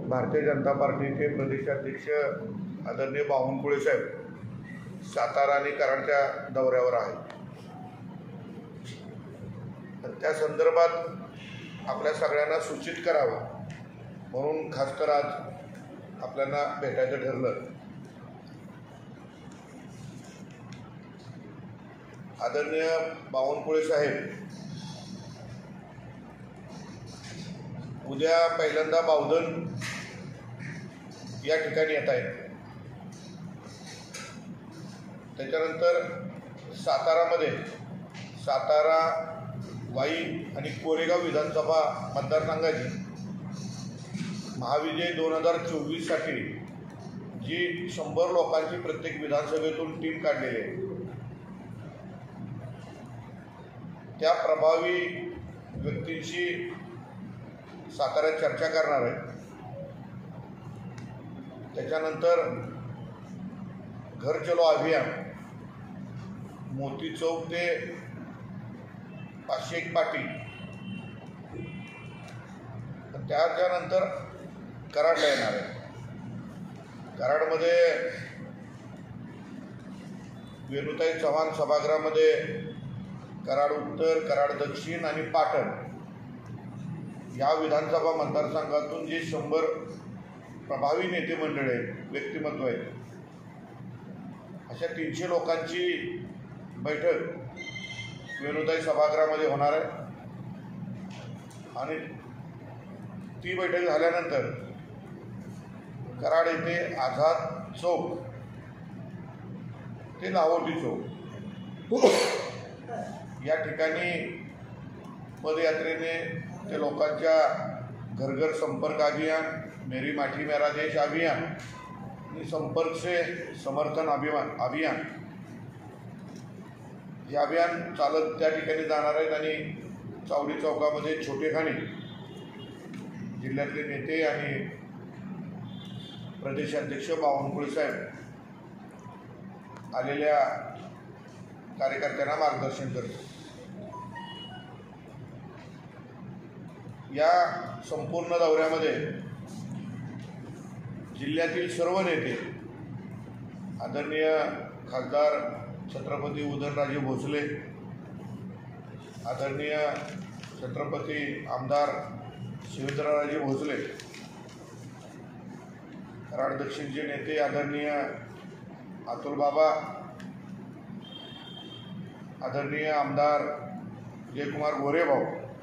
भारतीय जनता पार्टीचे प्रदेशाध्यक्ष आदरणीय बावनकुळे साहेब सातारा आणि कराडच्या दौऱ्यावर आहेत। त्या संदर्भात आपल्या सगळ्यांना सूचित करावं म्हणून खासकर आज आपल्याला भेटायचं ठरलं। आदरणीय बावनकुळे साहेब उद्या पहिल्यांदा बावधन या ठिकाणी येत आहेत। त्याच्यानंतर सातारामध्ये सातारा वाई आणि कोरेगाव विधानसभा मतदारसंघाची महाविजय 2024 साठी जी 100 लोकांची प्रत्येक विधानसभेतून टीम काढलेली आहे त्या प्रभावी व्यक्तींशी साताऱ्यात चर्चा करणार आहे। त्याच्यानंतर घर चलो अभियान मोती चौक ते 501 पाटी, त्याच्यानंतर कराडला येणार आहे। कराडमध्ये वेणुताई चव्हाण सभागृहामध्ये कराड उत्तर, कराड दक्षिण आणि पाटण या विधानसभा मतदारसंघातून जे 100 प्रभावी नेते मंडळ आहेत, व्यक्तिमत्व आहेत, अशा 300 लोकांची बैठक वेणुताई सभागृहामध्ये होणार आहे। आणि ती बैठक झाल्यानंतर कराड येथे आझाद चौक ते लाहोटी चौक या ठिकाणी पदयात्रेने ते लोकांच्या घर संपर्क अभियान, मेरी माटी मेरा देश अभियान आणि संपर्क से समर्थन अभियान हे अभियान चालत त्या ठिकाणी जाणार आहेत। आणि चावडी चौकामध्ये छोटेखानी जिल्ह्यातले नेते आणि प्रदेशाध्यक्ष बावनकुळे साहेब आलेल्या कार्यकर्त्यांना मार्गदर्शन करतील। या संपूर्ण दौऱ्यामध्ये जिल्ह्यातील सर्व नेते आदरणीय खासदार छत्रपती उदयनराजे भोसले, आदरणीय छत्रपती आमदार शिवेंद्रराजे भोसले, कराड दक्षिणचे नेते आदरणीय अतुल बाबा, आदरणीय आमदार जयकुमार गोरेभाऊ,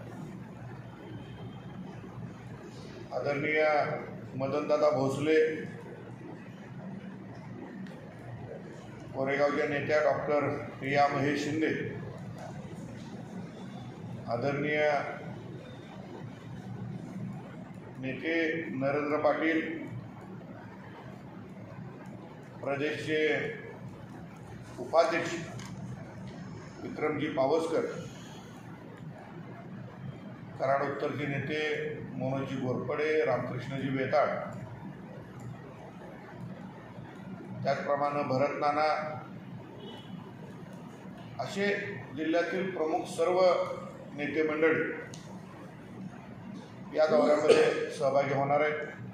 आदरणीय मदनदादा भोसले, कोरेगावच्या नेत्या डॉक्टर प्रिया महेश शिंदे, आदरणीय नेते नरेंद्र पाटील, प्रदेशचे उपाध्यक्ष विक्रमजी पावसकर, कराड उत्तरचे नेते मनोजी घोरपडे, रामकृष्णजी बेताळ, त्याचप्रमाणे भरत नाना, असे जिल्ह्यातील प्रमुख सर्व नेते मंडळी या दौऱ्यामध्ये सहभागी होणार आहेत।